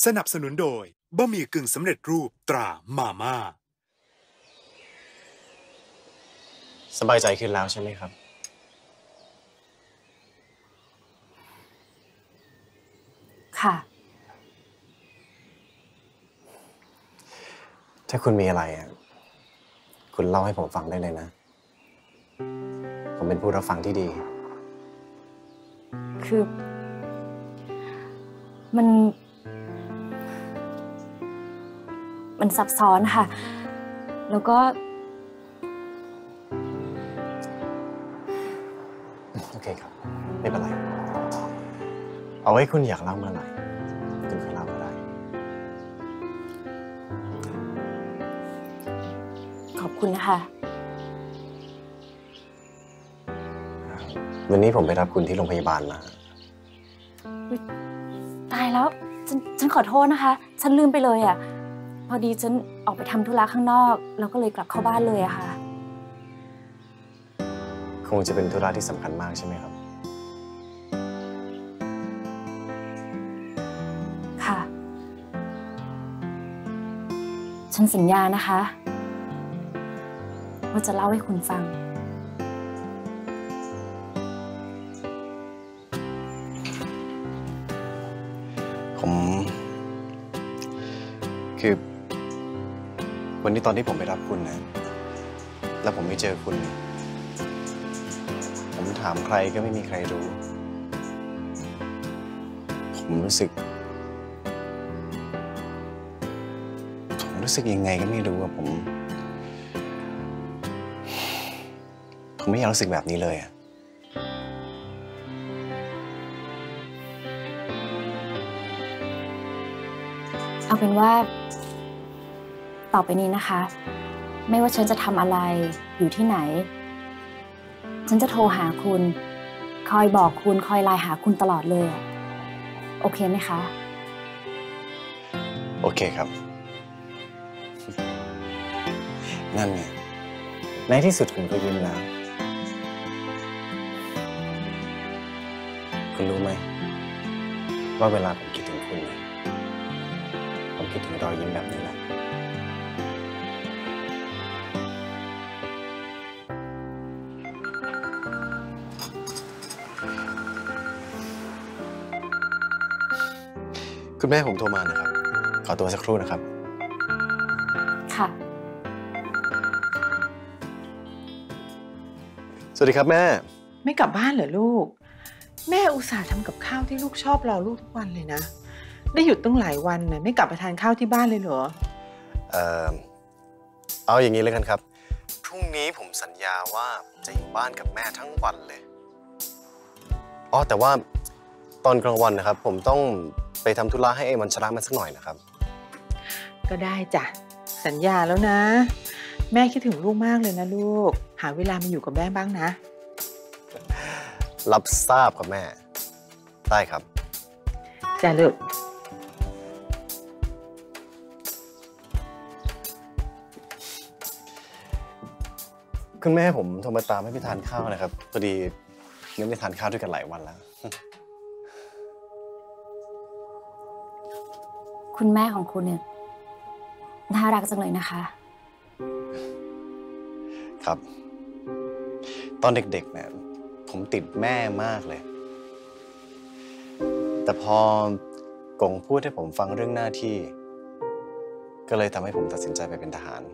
สนับสนุนโดยบะหมี่กึ่งสำเร็จรูปตรามาม่าสบายใจขึ้นแล้วใช่ไหมครับค่ะถ้าคุณมีอะไรคุณเล่าให้ผมฟังได้เลยนะผมเป็นผู้รับฟังที่ดีคือมันซับซ้อนค่ะแล้วก็โอเคครับไม่เป็นไรเอาไว้คุณอยากเล่าเมื่อไหร่คุณค่อยเล่าก็ได้ขอบคุณนะคะวันนี้ผมไปรับคุณที่โรงพยาบาลมาตายแล้วฉันขอโทษนะคะฉันลืมไปเลยอ่ะพอดีฉันออกไปทำธุระข้างนอกแล้วก็เลยกลับเข้าบ้านเลยอะค่ะคงจะเป็นธุระที่สำคัญมากใช่ไหมครับค่ะฉันสัญญานะคะว่าจะเล่าให้คุณฟังคือวันนี้ตอนที่ผมไปรับคุณนะแล้วผมไม่เจอคุณผมถามใครก็ไม่มีใครรู้ผมรู้สึกยังไงก็ไม่รู้ว่าผมไม่อยากรู้สึกแบบนี้เลยอะเอาเป็นว่าต่อไปนี้นะคะไม่ว่าฉันจะทำอะไรอยู่ที่ไหนฉันจะโทรหาคุณคอยบอกคุณคอยไลน์หาคุณตลอดเลยโอเคไหมคะโอเคครับนั่นไงในที่สุดคุณก็ยิ้มแล้วคุณรู้ไหมว่าเวลาผมคิดถึงคุณเนี่ยผมคิดถึงรอยยิ้มแบบนี้แหละคุณแม่ผมโทรมานะครับขอตัวสักครู่นะครับค่ะสวัสดีครับแม่ไม่กลับบ้านเหรอลูกแม่อุตส่าห์ทำกับข้าวที่ลูกชอบรอลูกทุกวันเลยนะได้หยุดตั้งหลายวันนะไม่กลับไปทานข้าวที่บ้านเลยเหรอเอาอย่างนี้เลยกันครับพรุ่งนี้ผมสัญญาว่าจะอยู่บ้านกับแม่ทั้งวันเลยอ๋อแต่ว่าตอนกลางวันนะครับผมต้องไปทำธุระให้ไอ้มันชรามันสักหน่อยนะครับก็ได้จ้ะสัญญาแล้วนะแม่คิดถึงลูกมากเลยนะลูกหาเวลามาอยู่กับแม่บ้างนะรับทราบครับแม่ได้ครับจ้ะลูกคุณแม่ผมโทรมาตามให้ไปทานข้าวนะครับพอดีไม่ได้ทานข้าวด้วยกันหลายวันแล้วคุณแม่ของคุณเนี่ยน่ารักจังเลยนะคะครับตอนเด็กๆเนี่ยผมติดแม่มากเลยแต่พอกงพูดให้ผมฟังเรื่องหน้าที่ก็เลยทำให้ผมตัดสินใจไปเป็นทหาร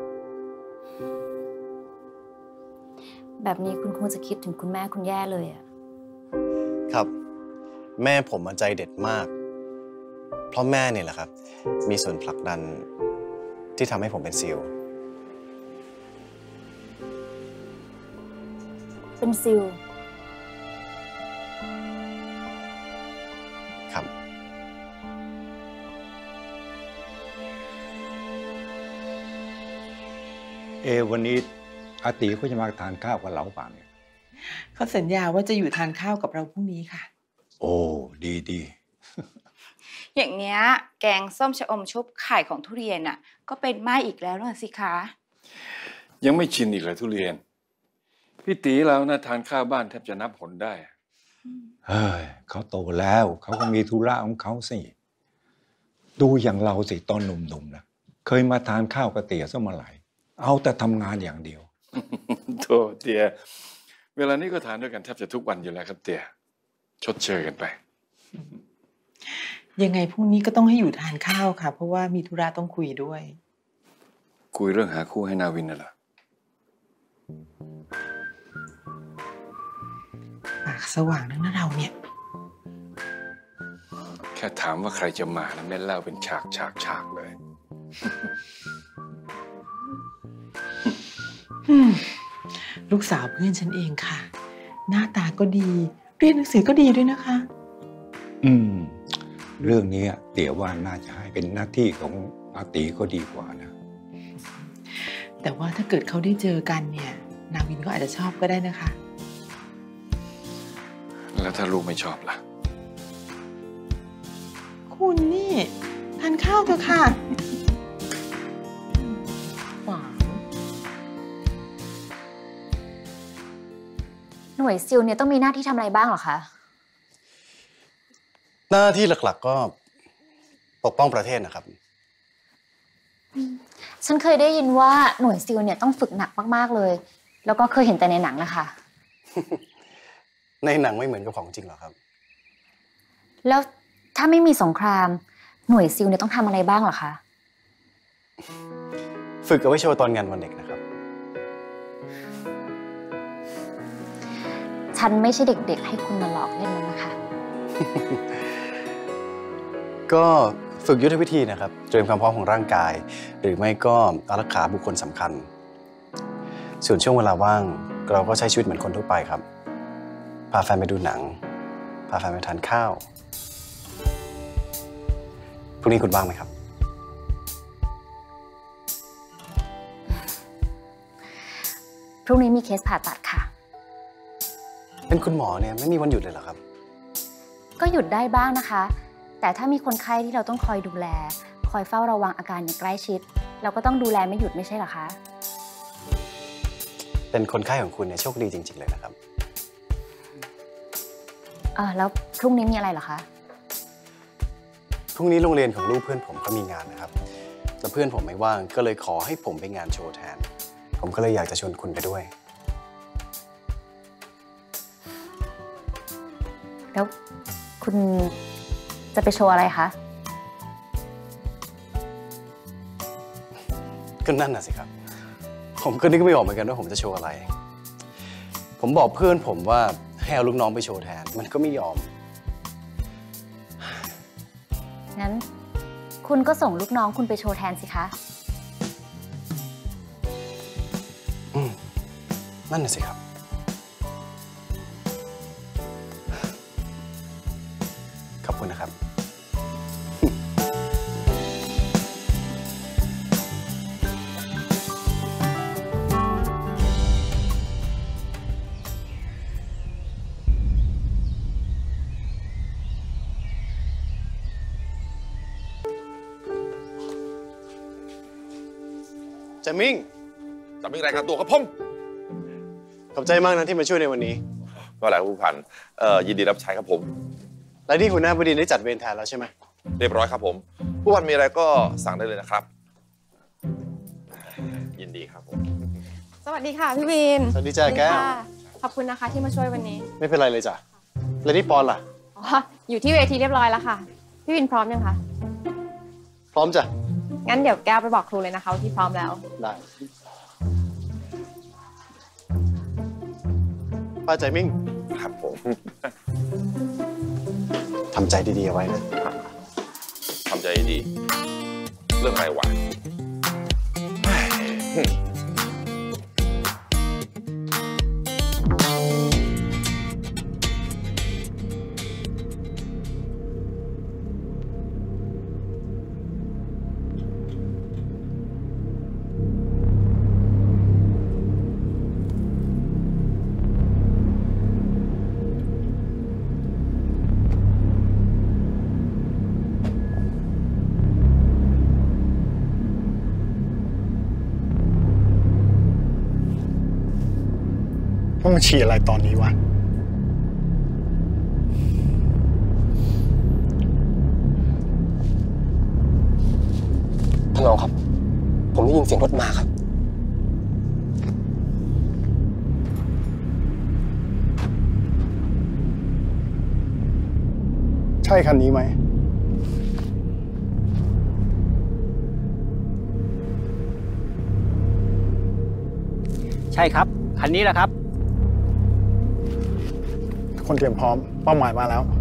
แบบนี้คุณคงจะคิดถึงคุณแม่คุณแย่เลยอะครับแม่ผมใจเด็ดมากเพราะแม่เนี่ยแหละครับมีส่วนผลักดันที่ทำให้ผมเป็นซีลเป็นซิลครับวันนี้อาติเขาจะมาทานข้าวกับเราเปล่าเนี่ยเขาสัญญาว่าจะอยู่ทานข้าวกับเราพรุ่งนี้ค่ะโอ้ดีอย่างเนี้ยแกงส้มชะอมชุบไข่ของทุเรียนอ่ะก็เป็นไม้อีกแล้วน่ะสิคะยังไม่ชินอีกเลยทุเรียนพี่ตีเรานะทานข้าวบ้านแทบจะนับหนได้เฮ้ยเขาโตแล้วเขาก็มีธุระของเขาสิดูอย่างเราสิตอนหนุ่มๆนะเคยมาทานข้าวกับเตี๋ยซะเมื่อไหร่เอาแต่ทำงานอย่างเดียวโธ่เตี๋ยเวลานี้ก็ทานด้วยกันแทบจะทุกวันอยู่แล้วครับเตี๋ยชดเชยกันไปยังไงพรุ่งนี้ก็ต้องให้อยู่ทานข้าวค่ะ เพราะว่ามีธุระต้องคุยด้วยคุยเรื่องหาคู่ให้นาวินน่ะเหรอปากสว่างนักนะเราเนี่ยแค่ถามว่าใครจะมาแล้วแม่เล่าเป็นฉากเลยลูกสาวเพื่อนฉันเองค่ะ หน้าตาก็ดีเรียนหนังสือก็ดีด้วยนะคะเรื่องนี้เตี๋ยว่าน่าจะให้เป็นหน้าที่ของอาตีก็ดีกว่านะแต่ว่าถ้าเกิดเขาได้เจอกันเนี่ยนาวินก็อาจจะชอบก็ได้นะคะแล้วถ้าลูกไม่ชอบล่ะคุณนี่ทานข้าวเถอะค่ะหวานหน่วยซิลเนี่ยต้องมีหน้าที่ทำอะไรบ้างเหรอคะหน้าที่หลักๆก็ปกป้องประเทศนะครับฉันเคยได้ยินว่าหน่วยซิลเนี่ยต้องฝึกหนักมากๆเลย แล้วก็เคยเห็นแต่ในหนังนะคะในหนังไม่เหมือนกับของจริงหรอกครับแล้วถ้าไม่มีสงครามหน่วยซิลเนี่ยต้องทำอะไรบ้างเหรอคะฝึกเอาไว้โชว์ตอนงานวันเด็กนะครับฉันไม่ใช่เด็กๆให้คุณมาหลอกเล่นแล้วนะคะก็ฝึกยุทธวิธีนะครับเตรียมความพร้อมของร่างกาย หรือไม่ก็อารักขาบุคคลสำคัญ ส่วนช่วงเวลาว่างเราก็ใช้ชีวิตเหมือนคนทั่วไปครับ พาแฟนไปดูหนัง พาแฟนไปทานข้าวพรุ่งนี้คุณว่างไหมครับพรุ่งนี้มีเคสผ่าตัดค่ะเป็นคุณหมอเนี่ยไม่มีวันหยุดเลยเหรอครับก็หยุดได้บ้างนะคะ แต่ถ้ามีคนไข้ที่เราต้องคอยดูแล คอยเฝ้าระวังอาการอย่างใกล้ชิด เราก็ต้องดูแลไม่หยุดไม่ใช่เหรอคะเป็นคนไข้ของคุณเนี่ยโชคดีจริงๆเลยนะครับแล้วพรุ่งนี้มีอะไรเหรอคะพรุ่งนี้โรงเรียนของลูกเพื่อนผมก็มีงานนะครับแล้วเพื่อนผมไม่ว่างก็เลยขอให้ผมไปงานโชว์แทน ผมก็เลยอยากจะชวนคุณไปด้วยแล้วคุณจะไปโชว์อะไรคะก็นั่นน่ะสิครับ ผมก็นึกไม่ออกเหมือนกันว่าผมจะโชว์อะไร ผมบอกเพื่อนผมว่าให้เอาลูกน้องไปโชว์แทน มันก็ไม่ยอมงั้นคุณก็ส่งลูกน้องคุณไปโชว์แทนสิคะนั่นน่ะสิครับ ขอบคุณนะครับ แจมมิ่งจะมีรายการตัวครับผมขอบใจมากนะที่มาช่วยในวันนี้ก็แหละผู้พันยินดีรับใช้ครับผมและที่หัวหน้าบดินทร์ได้จัดเวรแทนแล้วใช่ไหมเรียบร้อยครับผม ผู้พันมีอะไรก็สั่งได้เลยนะครับ ยินดีครับผมสวัสดีค่ะพี่วินสวัสดีจ้าแก้วค่ะขอบคุณนะคะที่มาช่วยวันนี้ไม่เป็นไรเลยจ้ะแล้วนี่ปอนล่ะอ๋อ อยู่ที่เวทีเรียบร้อยแล้วค่ะ พี่วินพร้อมยังคะพร้อมจ้ะงั้นเดี๋ยวแก้วไปบอกครูเลยนะคะว่าที่พร้อมแล้วได้ป้าใจมิ่งครับผมทำใจดีๆเอาไว้นะทำใจดี เรื่องอะไรวะต้องมาฉี่อะไรตอนนี้วะท่านรองครับ ผมได้ยินเสียงรถมาครับใช่คันนี้ไหมใช่ครับ คันนี้แหละครับทุกคนเตรียมพร้อม เป้าหมายมาแล้ว